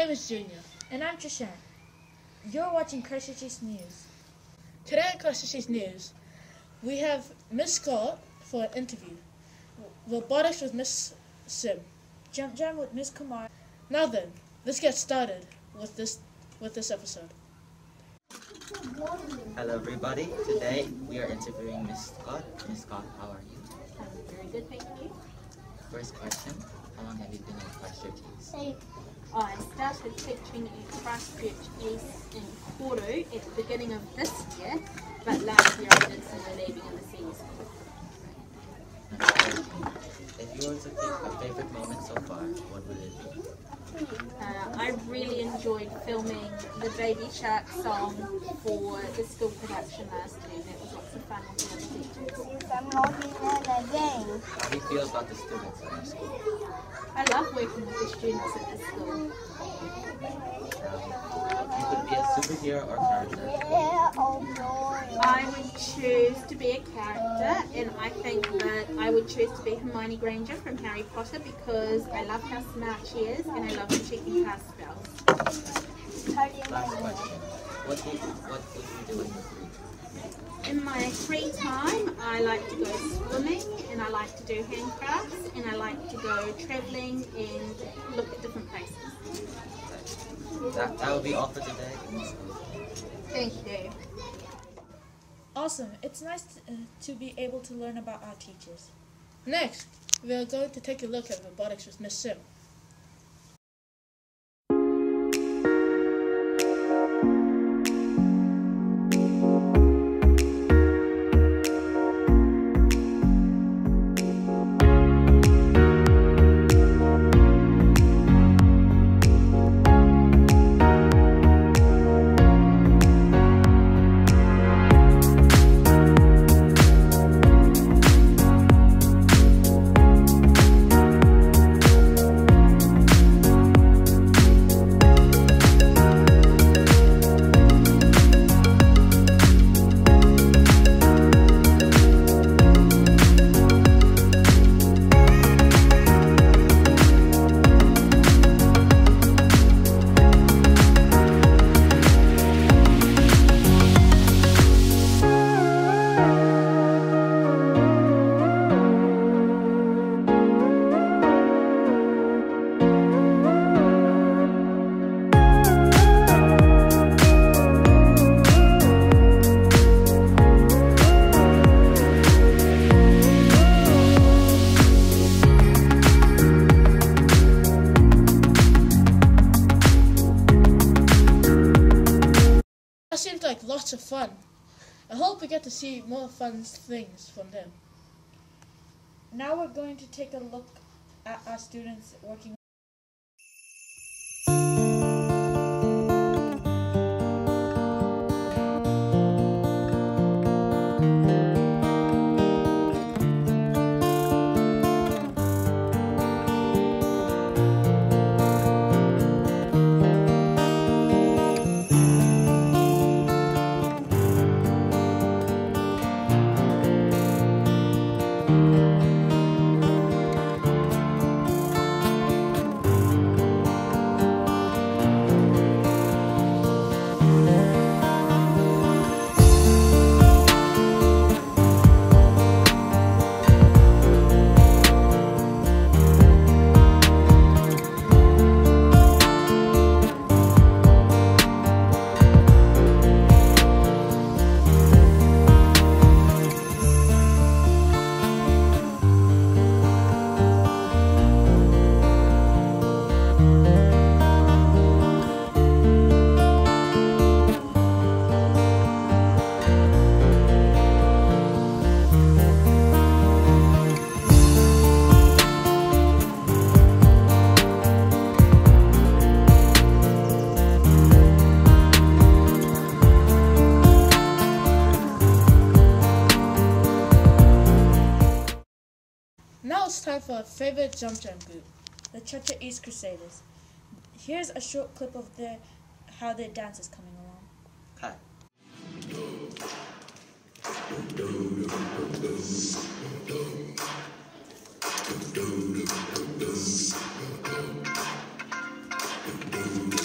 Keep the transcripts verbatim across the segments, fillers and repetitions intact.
name is Junior. And I'm Trishan. You're watching Christchurch News. Today at Christchurch News, we have Miss Scott for an interview. Robotics with Miss Sim. Jump Jam with Miss Kumar. Now then, let's get started with this with this episode. Hello everybody. Today we are interviewing Miss Scott. Miss Scott, how are you? I'm very good, thank you. First question, how long have you been in Christchurch East? I started teaching at Christchurch East in Koru at the beginning of this year, but last year I did some leaving in the senior school. Next question, if you were to pick a favorite moment so far, what would it be? Uh, I really enjoyed filming the Baby Shark song for the school production last year. That was lots of fun with the other teachers. How do you feel about the students in your school? I love working with the students at this school. Um, if you could be a superhero or character, I would choose to be a character, and I think that I would choose to be Hermione Granger from Harry Potter because I love how smart she is and I love her checking cast spells. last question, what do you, what would you do in your free time? In my free time, I like to go swimming, and I like to do handcrafts, and I like to go travelling and look at different places. That, that will be all for today. Thank you. Awesome. It's nice to, uh, to be able to learn about our teachers. Next, we are going to take a look at robotics with Miss Sim. That seems like lots of fun. I hope we get to see more fun things from them. Now we're going to take a look at our students working. Now it's time for our favorite Jump Jam group. The Cha-Cha East Crusaders. Here's a short clip of their how their dance is coming along. Cut. Do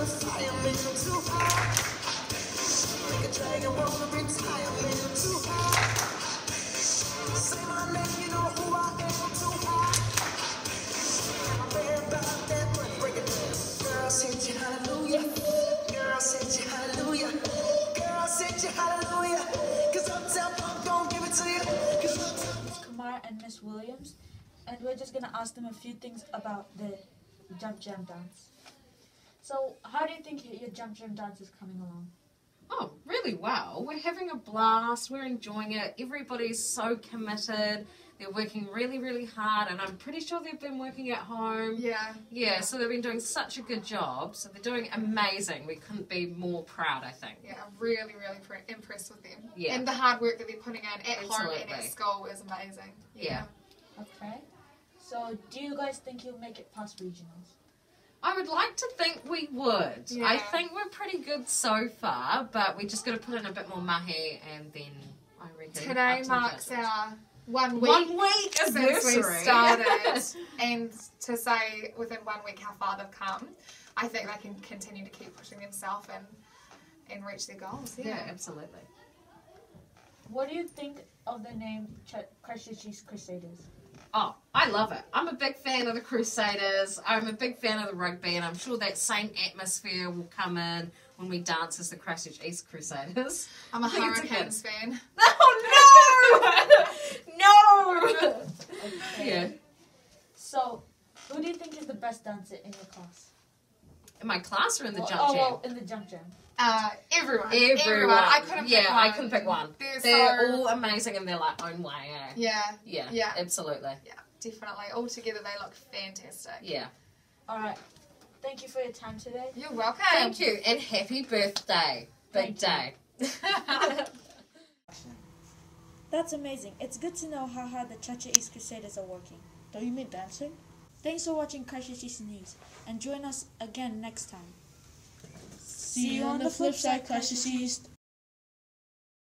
the fireman too hot. Make a dragon wanna retire, man, too hot. Say my name, you know who I am, too hot. I'm bad about that money, break it down. Girl, send you hallelujah. Girl, send you hallelujah. Girl, send you hallelujah. Cause Uptown Funk gon' give it to you. Cause Uptown Miss Kumar and Miss Williams, and we're just gonna ask them a few things about the Jump Jam dance. So, how do you think your Jump Jam dance is coming along? Oh, really well. We're having a blast. We're enjoying it. Everybody's so committed. They're working really, really hard, and I'm pretty sure they've been working at home. Yeah. Yeah, so they've been doing such a good job. So they're doing amazing. We couldn't be more proud, I think. Yeah, I'm really, really pre- impressed with them. Yeah. And the hard work that they're putting in at home and Absolutely. at school is amazing. Yeah. Okay. So, do you guys think you'll make it past regionals? I would like to think we would. Yeah. I think we're pretty good so far, but we just got to put in a bit more mahi, and then I reckon Today up to marks judges. our one week, One week since we anniversary. started. And to say within one week how far they've come, I think they can continue to keep pushing themselves and, and reach their goals. Yeah. Yeah, absolutely. What do you think of the name Ch- Christchurch East Crusaders? Oh, I love it. I'm a big fan of the Crusaders. I'm a big fan of the rugby, and I'm sure that same atmosphere will come in when we dance as the Christchurch East Crusaders. I'm a I think it's a Hurricanes good- fan. Oh, no! no! Yeah. So, who do you think is the best dancer in your class? In my class or in the Well, jump oh, jam? well, in the Jump Jam. Uh, everyone. Everyone. I couldn't yeah, pick one. I couldn't pick one. They're, They're so, all amazing in their like own way. Eh? Yeah. Yeah. Yeah. Absolutely. Yeah, definitely. All together they look fantastic. Yeah. Alright. Thank you for your time today. You're welcome. Thank you, and happy birthday. Big Thank you. day. That's amazing. It's good to know how hard the Chacha East Crusaders are working. Don't you mean dancing? Thanks for watching Christchurch East News, and join us again next time. See you on the flip side, Christchurch East.